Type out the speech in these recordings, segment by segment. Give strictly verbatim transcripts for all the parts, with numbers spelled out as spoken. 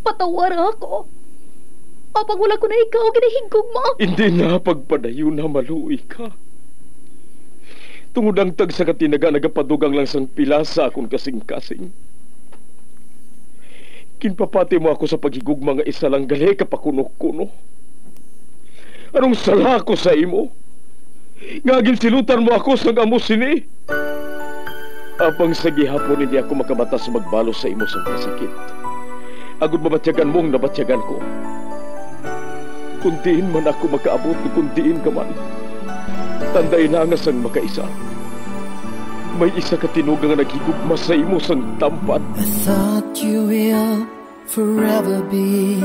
patawar ako. Apang wala ko na ikaw, ginahigog mo. Hindi na pagpadayo na maluoy ka. Tungod ang tag sa katinaga nagapadugang lang sang pilasa akong kasing-kasing. Kinpapati mo ako sa paghigug mga isa lang gali kapakuno-kuno. Anong sala ko sa imo? Ngagin silutan mo ako sang amo sini. Apang sa gihapon hindi ako makabatas magbalo sa imo sang kasakit. Agud mabatyagan mong nabatyagan ko. Kundiin man ako makaabot, kundiin ka man. Tanday na nga sang makaisa. May isa ka tinugang nga naghigugma sa imo sang tampad. I thought you will forever be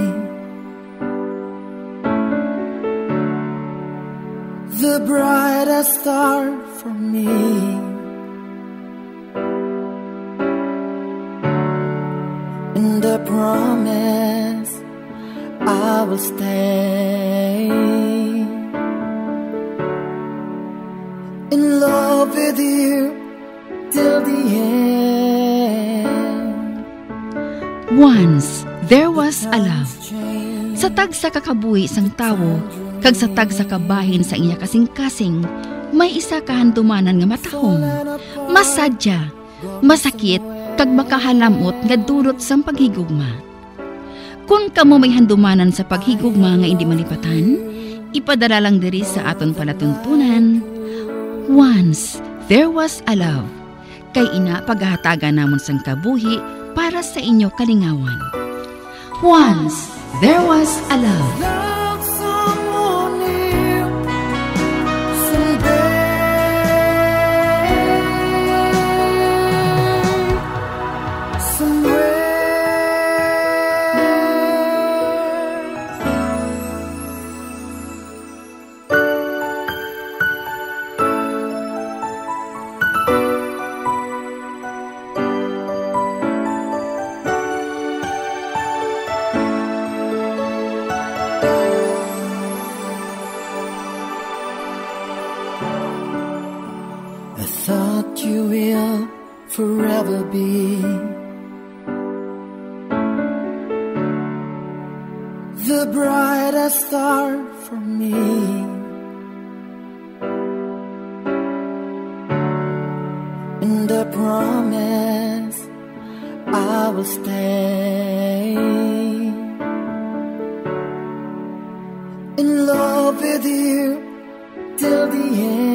the brightest star for me. And I promise I will stay in love with you till the end. Once there was a love. Sa tag sa kakabuhi sang tawo, kag sa tag sa kabahin sa iya kasing-kasing, may isa kahandumanan nga matahong, masadya, masakit, kag makahalamot nga durot sang paghigugma. Kung kamo may handumanan sa paghigugma nga hindi malipatan, ipadala lang diri sa aton palatuntunan. Once there was a love. Kay ina paghahatagan namon sang kabuhi para sa inyo kalingawan. Once there was a love. Forever be the brightest star for me. And I promise I will stay in love with you till the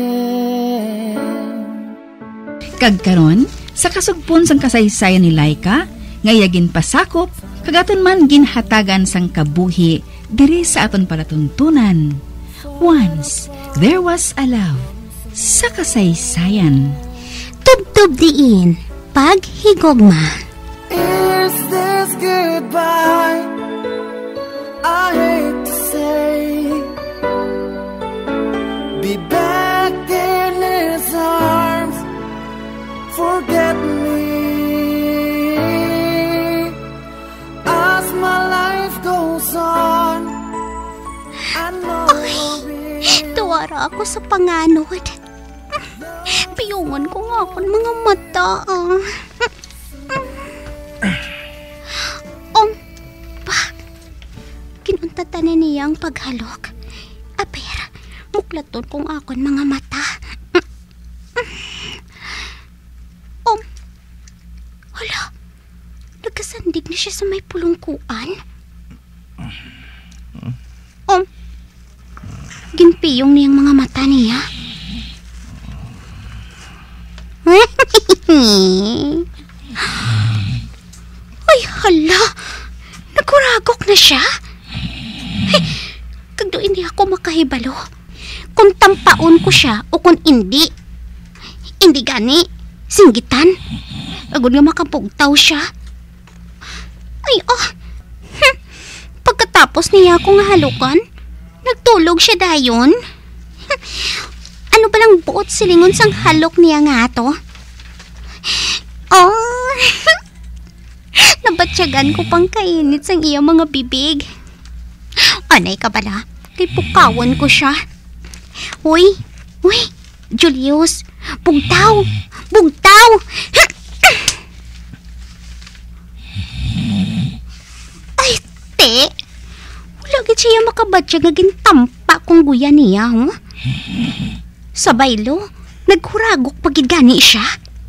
end. Kagkaron sa kasugpon sang kasaysayan ni Laika, ngayagin pasakop, kagaton man ginhatagan sang kabuhi, diri sa aton palatuntunan. Once, there was a love, sa kasaysayan. Tubtub diin, paghigugma. Is this goodbye? I hate to say, be back in his arms. Forget me as my life goes on. Ay, tuwara ako sa panganod. Piyungan ko nga akong mga mata. Om, pa, kinuntatanan niyang paghalok. Aber, muklaton kong akong mga mata. Hala, nagkasandig na siya sa may pulungkuan. Om, ginpiyong niyang mga mata niya. Ay, hala, nagkuragok na siya. Ay, kagdo hindi ako makahibalo kung tampaon ko siya o kung hindi. Hindi gani, singgitan. Agad nga makapugtaw siya. Ay, oh. Hm. Pagkatapos niya akong halukan, nagtulog siya dayon. Hm. Ano ba lang buot silingon sang halok niya nga to? Oh. Nabatsyagan ko pang kainit sang iya mga bibig. Anay ka bala? Kay pukawan ko siya. Uy, uy, Julius, bugtaw, bugtaw. Ay, Te, wala gid siya makabatya nga gintampa kung guya niya, huh? Sa baylo, naghuragok pagid gani siya.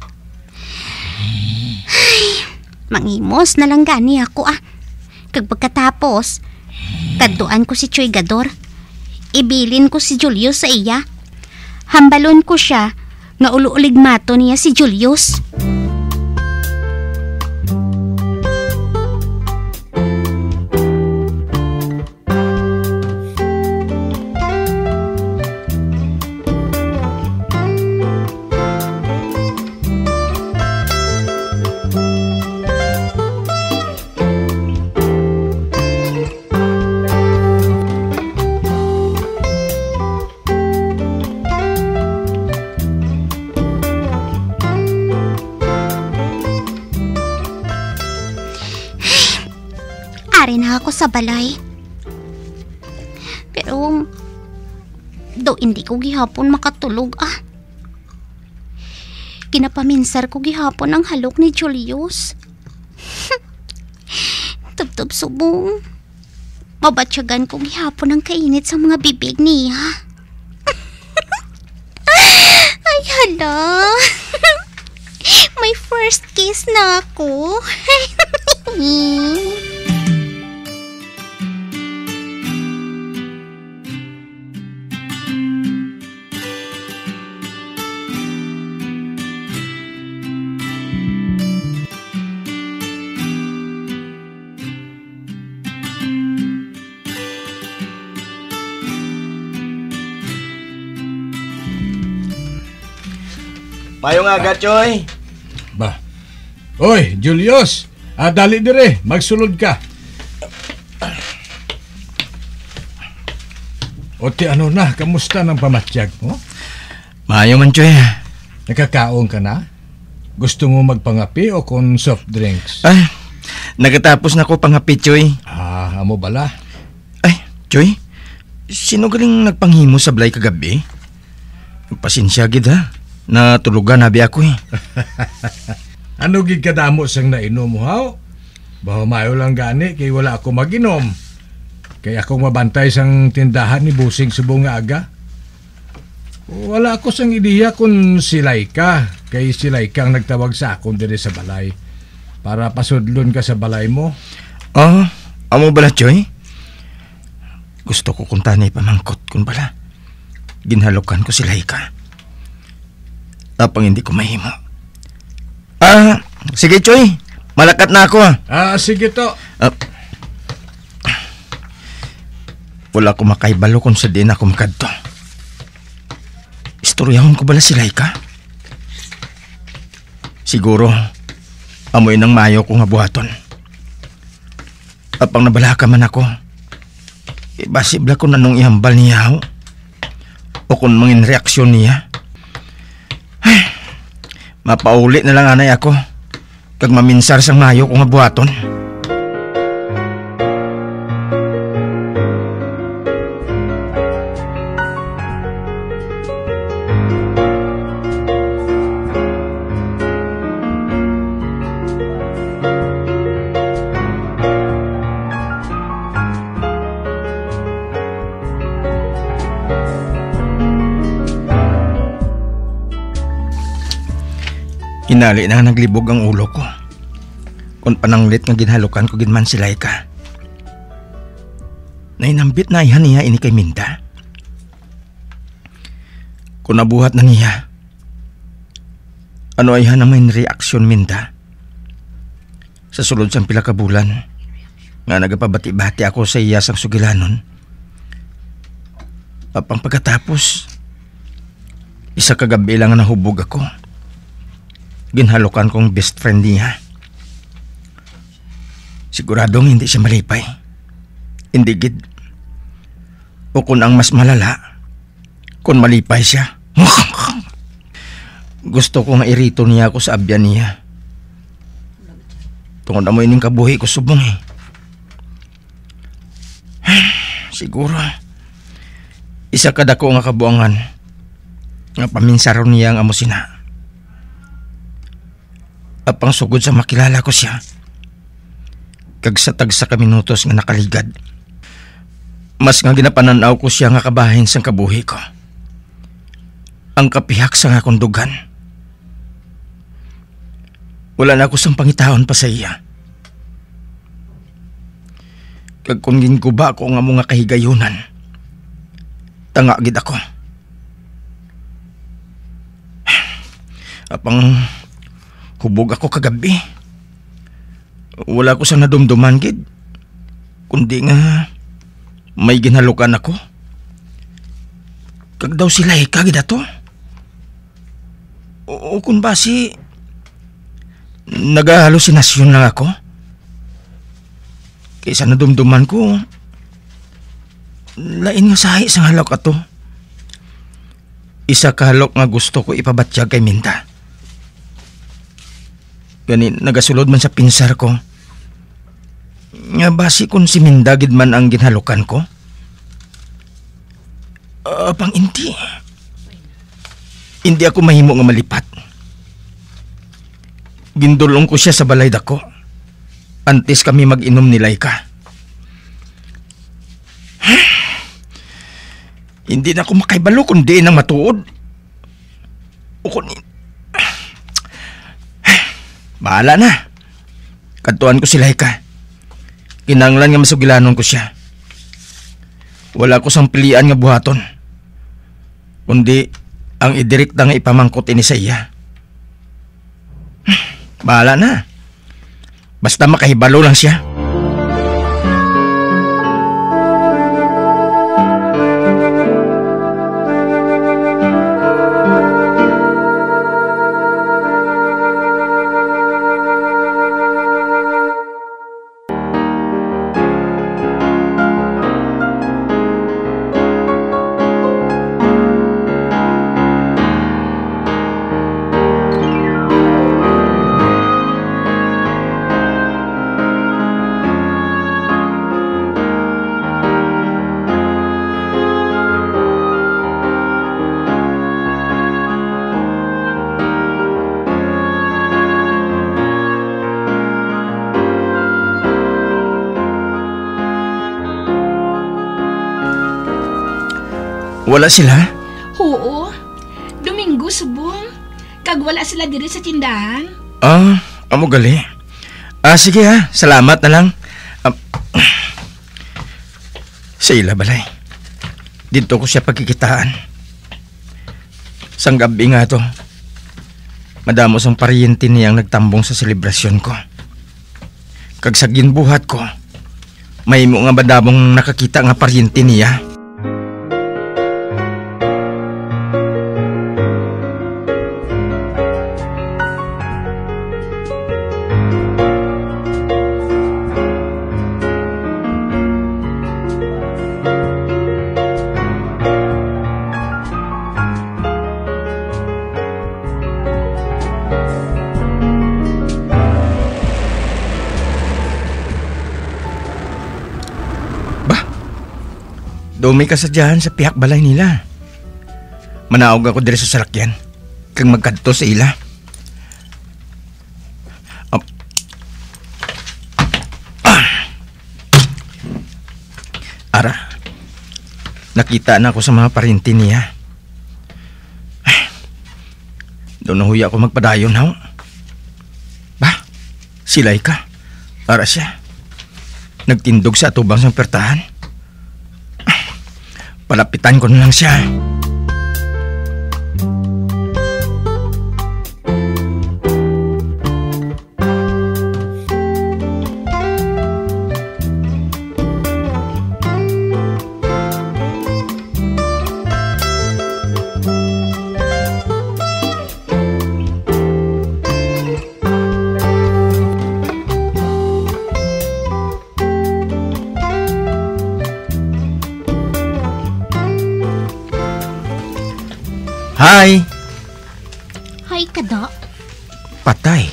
Ay, mangimos na lang gani ako ah. Kag pagkatapos, kaduan ko si Choy Gador. Ibilin ko si Julius sa iya. Hambalon ko siya nga uluuligmato niya si Julius. Ari na ako sa balay. Pero, do hindi ko gihapon makatulog ah. Ginapaminsar ko gihapon ang halok ni Julius. Tubtob subong. Mabatsyagan ko gihapon ang kainit sa mga bibig niya. Ay hala. May first kiss na ako. Mayong aga, Choy. Ba. Oy, Julius. Ah, dali dire, magsulod ka. O ti ano na, kamusta ng pamatyag mo? Mayo man, Choy. Nakakaon ka na? Gusto mo magpangapi o kung soft drinks? Ay, nagatapos na ko pangapi, Choy. Ah, amo bala? Ay, Choy, sino galing nagpanghimo sa blay kagabi? Pasensya gid ha. Natulugan nabi ako eh. Ano gid kadamo sang nainom mo haw? Baho mayo lang gani kay wala ako maginom. Kay ako mabantay sang tindahan ni Busing subong nga aga. Wala ako sang ideya kung silay ka. Kay silay kang nagtawag sa akon diri sa balay. Para pasudlon ka sa balay mo. Oh, amo bala, Choy? Gusto ko kung tanay pamangkot kung bala. Ginhalukan ko silay ka. Tapang hindi ko mahimo. Ah, sige, Choy. Malakat na ako ah. Ah, sige to. Uh, wala ko makaibalo kung sa din ako makadto. Istoryahon ko bala si Laika? Siguro, amoy ng mayo ko nga buhaton. Apang nabalaka man ako, ibasibla ko na nung ihambal niya o kung mangin reaksyon niya. Ay, mapaulit na lang anay ako kag maminsar sang mayo ko nga buhaton. Hinali na naglibog ang ulo ko. Kung pananglit nga ginhalukan ko ginman si Laika. Nainambit na ihan niya ini kay Minda. Kung nabuhat na niya, ano ay han naman reaksyon Minda? Sa sulod sang pila ka bulan, nga nagapabati-bati ako sa iya sang sugilanon. Papang pagkatapos, isa kagabi lang nga nahubog ako. Ginhalukan kong best friend niya. Siguradong hindi siya malipay. Hindi gid. O kung ang mas malala, kung malipay siya. Gusto ko nga irito niya ako sa abyan niya. Tungod na mo ining kabuhi ko subong eh. Siguro, isa kadako nga kabuangan nga paminsaron niya ang amo sina. Apang sugod sa makilala ko siya, Kag sa tagsa ka minutos nga nakaligad, mas nga ginapananaw ko siya nga kabahin sang kabuhi ko. Ang kapihak sa nga kundugan. Wala na ako sang pangitaon pa sa iya. Kag kung ginguba ko nga mga kahigayunan, tanga gid ako. Apang hubog ako kagabi. Wala ko sa nadumduman gid, kundi nga may ginhalukan ako. Kag daw sila ikagid ato. O, o kung ba si nagahalusinasyon lang ako. Kaysa nadumduman ko, lain nga sahi sa halok ato. Isa ka halok nga gusto ko ipabatyag kay Minda. Gani nagasulod man sa pinsar ko. Nga basi kung si Minda gid man ang ginhalukan ko. Uh, pang hindi. Hindi ako mahimo nga malipat. Gindulong ko siya sa balay dako. Antes kami mag-inom ni Laika. Hindi na ako makaibalo kundi nang matuod. O kunin. Bahala na. Kantuan ko si Laika. Kinanglan nga masugilanon ko siya. Wala ko sang pilian nga buhaton. Kundi ang idirekta nga ipamangkot ini sa iya. Bahala na. Basta makahibalo lang siya. Wala sila? Oo. Domingo subong. Kag wala sila diri sa tindahan. Ah, amo gali. Ah, sige ha. Salamat na lang. Um, sa ila balay. Dito ko siya pagkikitaan. Sang gabi nga to. Madamos ang paryente niyang nagtambong sa selebrasyon ko. Kag sa ginbuhat ko, may mo nga badabong nakakita nga paryente niya. Daw may kasadyahan sa pihak balay nila. Manaog ako dire sa salakyan kang magkadto sa ila. Um, ah. Ara, nakita na ako sa mga parinti niya. Doon nahuya ako magpadayon, ha? Ba, silay ka. Ara siya. Nagtindog sa atubang sang pertahan. Palapitan ko na lang siya. Hi! Hi ka da? Patay.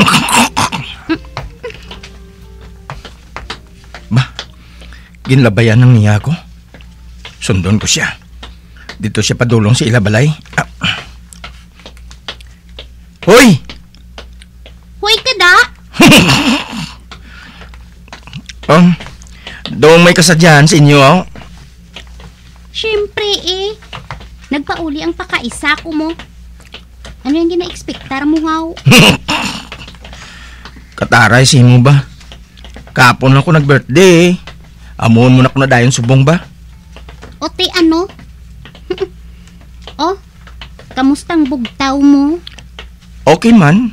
Ba, ginlabayan ng niya ako. Sundon ko siya. Dito siya padulong sa ilabalay. Ah. Hoy! Hoy ka da? Um, doon may kasadyahan sa inyo, oh. Siyempre eh. Nagpauli ang pakaisa ko mo. Ano yung gina-expectar mo, haw? Kataray, si mo ba? Kapon ako nag-birthday. Amuhon mo na ko na dayon subong ba? O te ano? Oh, kamustang bugtaw mo? Okay man.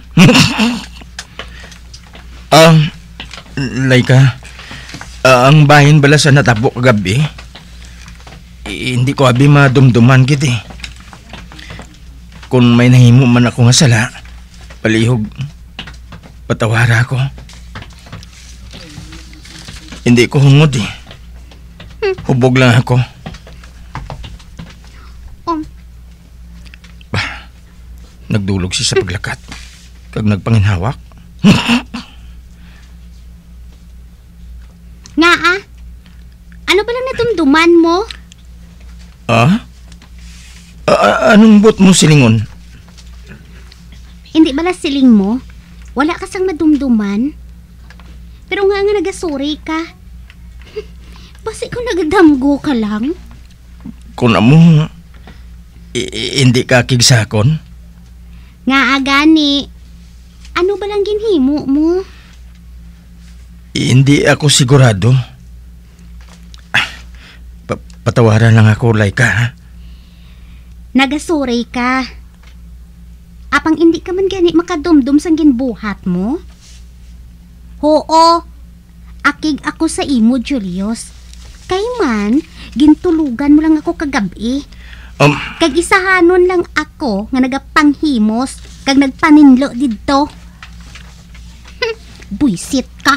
Ah, uh, Laika, uh, ang bahin bala sa natabo kagabi, eh, hindi ko abi madumduman kit eh. Kung may nahimo man ako nga sala, palihog, patawara ko. Hindi ko hungod eh. Hubog lang ako. Um. Bah, nagdulog siya sa paglakat. Kag nagpanginhawak. Nga ah, ano ba lang nadumduman mo? Ah? A- anong bot mo silingon? Hindi bala siling mo? Wala ka sang madumduman? Pero nga nga nagasuri ka. Basi kung nagadamgo ka lang. Kung amo, i- hindi ka kigsakon? Nga agani, ano ba lang ginhimo mo? Hindi ako sigurado. Pa- patawaran lang ako, Laika, ha? Nagasuri ka. Apang hindi ka man gani makadumdum sang ginbuhat mo? Oo, akig ako sa imo, Julius. Kay man, gintulugan mo lang ako kagabi. Um, Kag isahanon lang ako nga nagapanghimos kag nagpaninlo didto. Hm, buisit ka.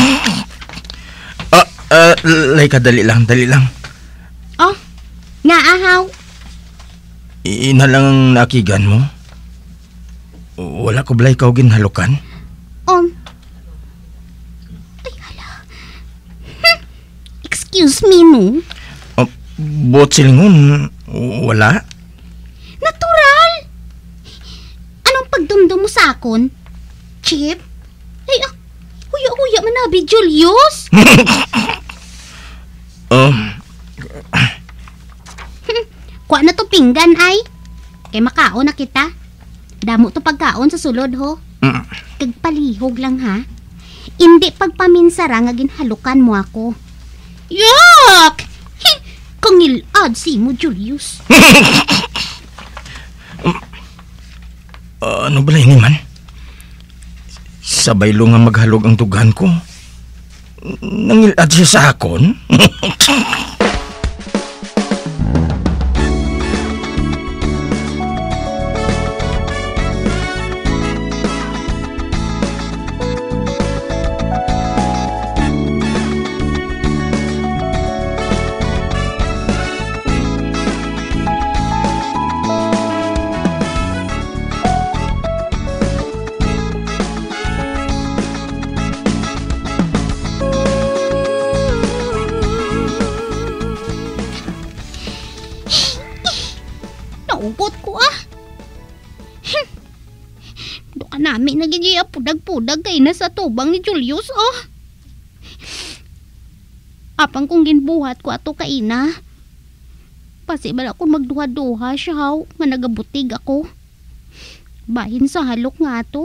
ah, uh, Laika, dali lang, dali lang. Oh, nga ahaw. Ina lang ang nakigan mo. Wala ko balay ikaw ginhalukan. Um. Ay, hala. Hm, excuse me, no? Uh, bot silingon, wala? Natural! Anong pagdumdum mo sa akon? Chip? Ay, ah, huya-huya manabi, Julius! um, Kuha na to pinggan, ay. Kay makaon na kita. Damo to pagkaon sa sulod, ho. mm, Kag palihog lang, ha? Hindi pagpaminsara nga ginhalukan mo ako. Yuck! Hi! Kangilad si mo, Julius. uh, ano ba lang man? Sabay lo nga maghalog ang tugan ko. Nangilad siya sa akon? Naubot ko, ah. Hm. Doon ka namin nagigiya pudag-pudag kay na sa tubang ni Julius, oh. Apang kung ginbuhat ko ato kaina. Pasibal ako magduha-duha siya, haw, nga nagabutig ako. Bahin sa halok nga ato.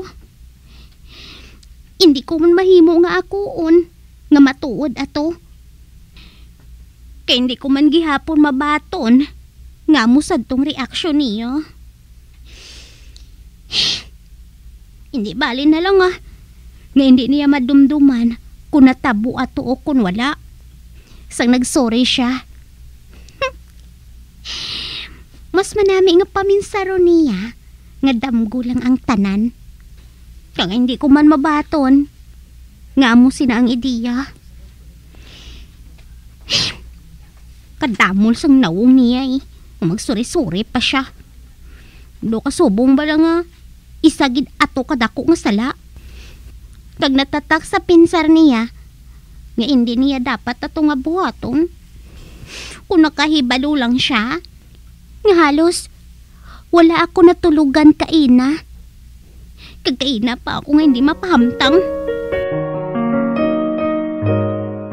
Hindi ko man mahimo nga akoon, nga matuod ato. Kaya hindi ko man gihapon mabaton, nga mo sadtong reaksyon niyo. Hindi bali na lang ah, nga hindi niya madumduman kung natabo ato o kung wala. Sang nagsorry siya. Mas manami nga paminsaro niya, nga damgo lang ang tanan. Kaya hindi ko man mabaton, nga mo sina ang ideya. Kadamol sang nawong niya eh. Magsuri-suri pa siya. Do kasubong ba lang nga isagid ato kadako nga sala. Kag natatak sa pinsar niya nga hindi niya dapat ato nga buhaton. Kung nakahibalo lang siya, nga halos wala ako natulugan kaina. Kag kaina pa ako nga hindi mapahamtang.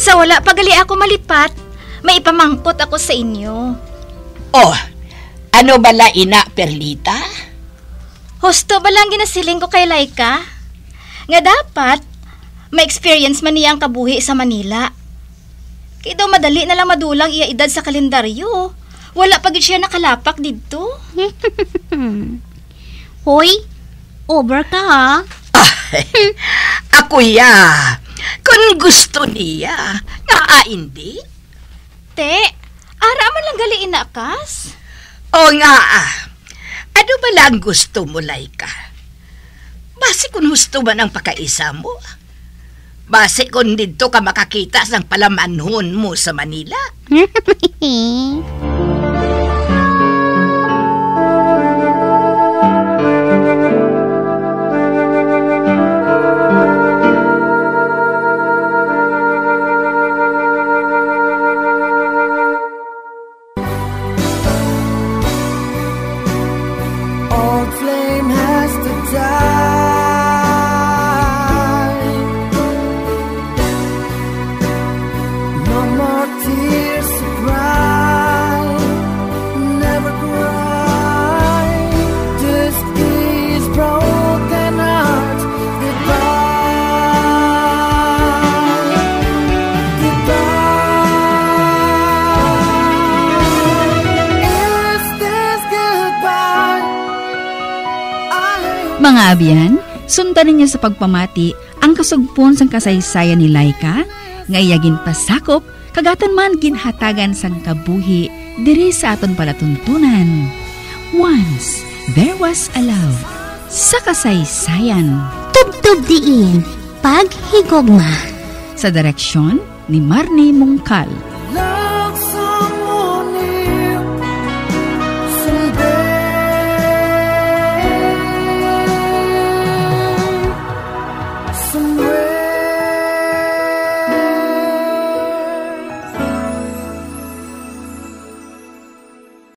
Sa wala pagali ako malipat, may ipamangkot ako sa inyo. Oh, ano bala ina, Perlita? Husto ba lang ginasiling ko kay Laika? Nga dapat, may experience man niya ang kabuhi sa Manila. Kaya daw madali na lang madulang iya edad sa kalendaryo. Wala pagid siya nakalapak dito. Hoy, over ka ha? Ako ya, kung gusto niya, nga hindi. Te, ara man lang gali inakas. O nga, ano ba lang gusto mo, Laika? Base kung gusto man ang pakaisa mo. Base kung dito ka makakita ng palamanhon mo sa Manila. Old flame has to die. No more tears to cry. Never cry. Just these broken hearts. Goodbye. Goodbye. Is this goodbye? Mga abyan, sundan ninyo sa pagpamati ang kasugpon sang kasaysayan ni Laika, nga iyagin pasakop, kagatan man ginhatagan sang kabuhi, diri sa aton palatuntunan. Once, there was a love, sa kasaysayan. Tubtub diin, paghigugma. Sa direksyon ni Marnie Mungkal.